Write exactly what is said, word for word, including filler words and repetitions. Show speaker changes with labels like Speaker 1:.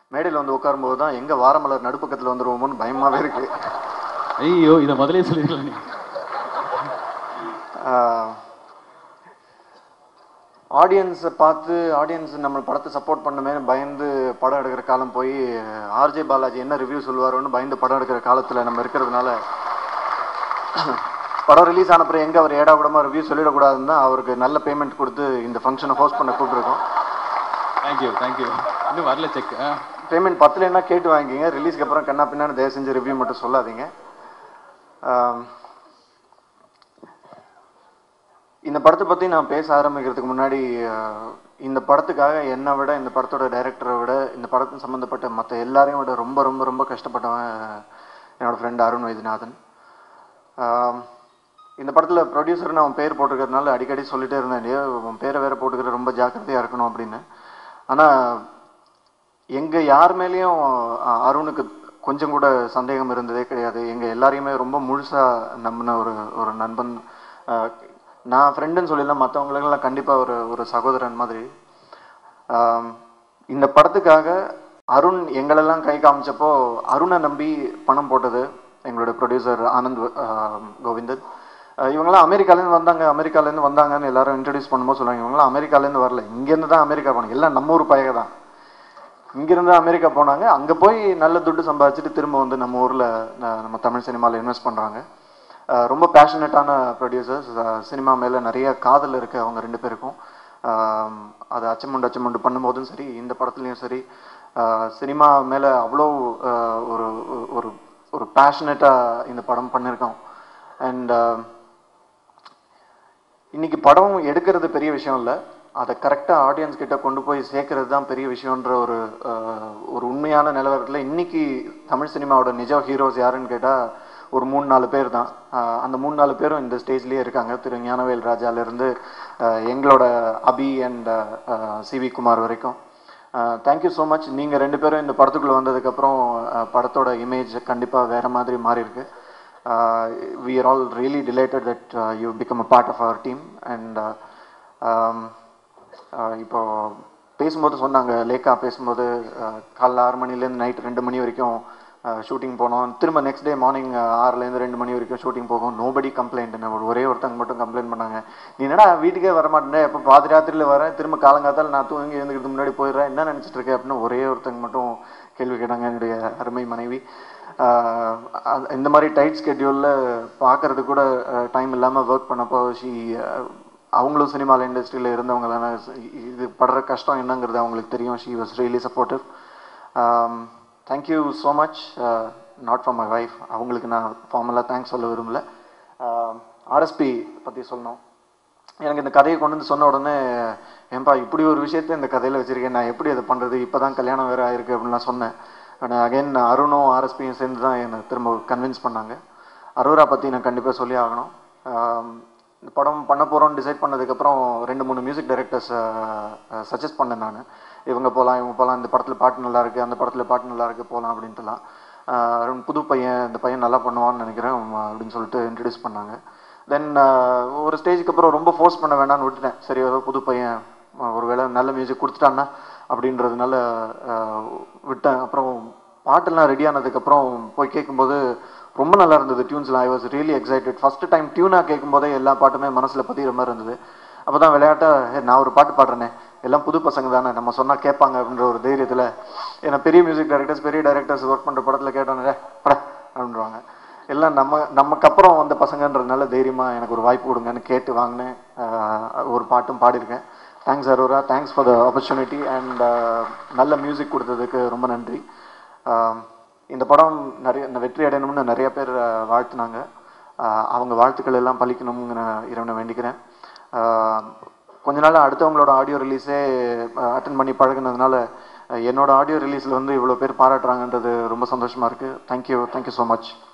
Speaker 1: மேடையில் வந்து உட்காரும்போது தான் எங்கே வாரமலர் நடுப்பக்கத்தில் வந்துடுவோமோன்னு பயமாகவே இருக்குது.
Speaker 2: ஐயோ இதை முதலே சொல்லிருக்கலாம் நீ.
Speaker 1: ஆடியன்ஸை பார்த்து ஆடியன்ஸ் நம்ம படத்தை சப்போர்ட் பண்ணுமே பயந்து படம் எடுக்கிற காலம் போய் ஆர்ஜே பாலாஜி என்ன ரிவ்யூ சொல்லுவாரோன்னு பயந்து படம் எடுக்கிற காலத்தில் நம்ம இருக்கிறதுனால படம் ரிலீஸ் ஆனப்புறம் எங்கே அவர் ஏடா கூடமா ரிவ்யூ சொல்லிடக்கூடாதுன்னு தான் அவருக்கு நல்ல பேமெண்ட் கொடுத்து இந்த ஃபங்க்ஷனை ஹோஸ்ட் பண்ண கூப்பிட்டுருக்கோம்.
Speaker 2: Thank you thank you. இன்னும் வரல செக்.
Speaker 1: பேமெண்ட் பத்துலன்னா கேட்டு வாங்கிங்க. ரிலீஸ்க்கு அப்புறம் கண்ணா பின்னான்னு தயவு செஞ்சு ரிவ்யூ மட்டும் சொல்லாதீங்க. இந்த படத்தை பற்றி நான் பேச ஆரம்பிக்கிறதுக்கு முன்னாடி இந்த படத்துக்காக என்னை விட இந்த படத்தோட டைரக்டரை விட இந்த படத்துக்கு சம்மந்தப்பட்ட மற்ற எல்லாரையும் விட ரொம்ப ரொம்ப ரொம்ப கஷ்டப்பட்டவன் என்னோடய ஃப்ரெண்ட் அருண் வைத்தியநாதன். இந்த படத்தில் ப்ரொடியூசர்னு அவன் பேர் போட்டுக்கிறதுனால அடிக்கடி சொல்லிட்டே இருந்தேன், இல்லையா அவன் பேரை வேறு போட்டுக்கிற ரொம்ப ஜாக்கிரதையாக இருக்கணும் அப்படின்னு. ஆனால் எங்கள் யார் மேலேயும் அருணுக்கு கொஞ்சம் கூட சந்தேகம் இருந்ததே கிடையாது. எங்கள் எல்லாரையுமே ரொம்ப முழுசாக நம்பின ஒரு ஒரு நண்பன். நான் ஃப்ரெண்டுன்னு சொல்லிடலாம், மற்றவங்களுக்கெல்லாம் கண்டிப்பாக ஒரு ஒரு சகோதரன் மாதிரி. இந்த படத்துக்காக அருண் எங்களெல்லாம் கை காமிச்சப்போ அருணை நம்பி பணம் போட்டது எங்களோட ப்ரொடியூசர் ஆனந்த் கோவிந்தன். இவங்களாம் அமெரிக்காலேருந்து வந்தாங்க அமெரிக்காலேருந்து வந்தாங்கன்னு எல்லாரும் இன்ட்ரடியூஸ் பண்ணும்போது சொல்லுவாங்க, இவங்களாம் அமெரிக்காலேருந்து வரல, இங்கேருந்து தான் அமெரிக்கா போனாங்க. எல்லாம் நம்ம ஊர் பையக தான். இங்கேருந்து அமெரிக்கா போனாங்க, அங்கே போய் நல்ல துட்டு சம்பாதிச்சுட்டு திரும்ப வந்து நம்ம ஊரில் நம்ம தமிழ் சினிமாவில் இன்வெஸ்ட் பண்ணுறாங்க. ரொம்ப பேஷனட்டான ப்ரொடியூசர்ஸ். சினிமா மேலே நிறைய காதல் இருக்குது அவங்க ரெண்டு பேருக்கும். அது அச்சமுண்டு அச்சமுண்டு பண்ணும்போதும் சரி, இந்த படத்துலையும் சரி, சினிமா மேலே அவ்வளோ ஒரு ஒரு ஒரு பேஷனட்டாக இந்த படம் பண்ணியிருக்கோம். அண்ட் இன்னைக்கு படம் எடுக்கிறது பெரிய விஷயம் இல்லை, அதை கரெக்டாக ஆடியன்ஸ் கிட்ட கொண்டு போய் சேர்க்கறது தான் பெரிய விஷயன்ற ஒரு ஒரு உண்மையான நிலவரத்தில் இன்னைக்கு தமிழ் சினிமாவோட நிஜ ஹீரோஸ் யாருன்னு கேட்டால் ஒரு மூணு நாலு பேர் தான். அந்த மூணு நாலு பேரும் இந்த ஸ்டேஜ்லேயே இருக்காங்க. திரு ஞானவேல் ராஜாலேருந்து எங்களோட அபி அண்ட் சிவி குமார் வரைக்கும். Thank you so much. நீங்கள் ரெண்டு பேரும் இந்த படத்துக்குள்ளே வந்ததுக்கப்புறம் படத்தோட இமேஜ் கண்டிப்பாக வேறு மாதிரி மாறி இருக்கு. we are all really delighted that uh, you become a part of our team. and uh, um, uh, இப்போ பேசும்போது சொன்னாங்க, லேக்கா பேசும்போது காலைல ஆறு மணிலேருந்து நைட் ரெண்டு மணி வரைக்கும் ஷூட்டிங் போனோம், திரும்ப நெக்ஸ்ட் டே மார்னிங் ஆறுலேருந்து ரெண்டு மணி வரைக்கும் ஷூட்டிங் போகும். Nobody complaint. ஒரு ஒரே ஒருத்தங்க மட்டும் கம்ப்ளைண்ட் பண்ணாங்க, நீ என்னடா வீட்டுக்கே வரமாட்டேன், எப்போ பாதி ராத்திரியில் வரேன், திரும்ப காலங்காத்தால் நான் தூங்கி எழுந்துக்கிறதுக்கு முன்னாடி போயிடுறேன், என்ன நினச்சிட்டு இருக்கேன் அப்படின்னு ஒரே ஒருத்தங்க மட்டும் கேள்வி கேட்டாங்க, என்னுடைய அருமை மனைவி. இந்த மாதிரி டைட் ஸ்கெட்யூலில் பார்க்கறது கூட டைம் இல்லாமல் ஒர்க் பண்ணப்போ ஷி அவங்களும் சினிமாவில் இண்டஸ்ட்ரியில் இருந்தவங்க தானே, இது படுற கஷ்டம் என்னங்கிறது அவங்களுக்கு தெரியும். She was really supportive. Thank you so much. Not for my wife, அவங்களுக்கு நான் ஃபார்மலாக தேங்க்ஸ் சொல்ல விரும்பல. ஆர்எஸ்பி பற்றி சொல்லணும். எனக்கு இந்த கதையை கொண்டு வந்து சொன்ன உடனே, ஏன்பா இப்படி ஒரு விஷயத்தை இந்த கதையில் வச்சுருக்கேன், நான் எப்படி அதை பண்ணுறது, இப்போ தான் கல்யாணம் வேறு ஆயிருக்கு அப்படின்லாம் சொன்னேன். ஆனால் அகைன் அருணும் ஆர்எஸ்பியும் சேர்ந்து தான் என்னை திரும்ப கன்வின்ஸ் பண்ணாங்க. அரோரா பற்றி நான் கண்டிப்பாக சொல்லி ஆகணும். இந்த படம் பண்ண போகிறோன்னு டிசைட் பண்ணதுக்கப்புறம் ரெண்டு மூணு மியூசிக் டைரக்டர்ஸ் சஜஸ்ட் பண்ணேன் நான். இவங்க போகலாம் இவங்க போகலாம், இந்த படத்தில் பாட்டு நல்லாயிருக்கு, அந்த படத்தில் பாட்டு நல்லாயிருக்கு, போகலாம் அப்படின்ட்டுலாம். அருண் புது பையன், இந்த பையன் நல்லா பண்ணுவான்னு நினைக்கிறேன் அப்படின்னு சொல்லிட்டு இன்ட்ரடியூஸ் பண்ணாங்க. தென் ஒரு ஸ்டேஜுக்கு அப்புறம் ரொம்ப ஃபோர்ஸ் பண்ண வேண்டாம்னு விட்டுட்டேன். சரி ஏதோ புது பையன் ஒரு வேளை நல்ல மியூசிக் கொடுத்துட்டான்னா அப்படின்றதுனால விட்டேன். அப்புறம் பாட்டெல்லாம் ரெடி ஆனதுக்கப்புறம் போய் கேட்கும்போது ரொம்ப நல்லா இருந்தது டியூன்ஸ்லாம். I was really excited. First time டியூனாக கேட்கும்போதே எல்லா பாட்டுமே மனசில் பதிகிற மாதிரி இருந்தது. அப்போ தான் விளையாட்டாக நான் ஒரு பாட்டு பாடுறேனே, எல்லாம் புது பசங்க தானே, நம்ம சொன்னால் கேட்பாங்க அப்படின்ற ஒரு தைரியத்தில், ஏன்னா பெரிய மியூசிக் டைரக்டர்ஸ் பெரிய டைரக்டர்ஸ் ஒர்க் பண்ணுற படத்தில் கேட்டோன்னே பட அப்படின்றாங்க, எல்லாம் நம்ம நமக்கு அப்புறம் வந்த பசங்கன்றதுனால தைரியமாக எனக்கு ஒரு வாய்ப்பு கொடுங்கன்னு கேட்டு வாங்கினேன். ஒரு பாட்டும் பாடியிருக்கேன். Thanks Arora, thanks for the opportunity. And நல்ல மியூசிக் கொடுத்ததுக்கு ரொம்ப நன்றி. இந்த படம் நிறைய வெற்றி அடையணும்னு நிறைய பேர் வாழ்த்துனாங்க. அவங்க வாழ்த்துக்கள் எல்லாம் பலிக்கணும்னு நான் இறைவனை வேண்டிக்கிறேன். கொஞ்ச நாள் அடுத்தவங்களோட ஆடியோ ரிலீஸே அட்டன் பண்ணி பழகினதுனால என்னோட ஆடியோ ரிலீஸில் வந்து இவ்வளோ பேர் பாராட்டுறாங்கன்றது ரொம்ப சந்தோஷமாக இருக்குது. Thank you thank you so much.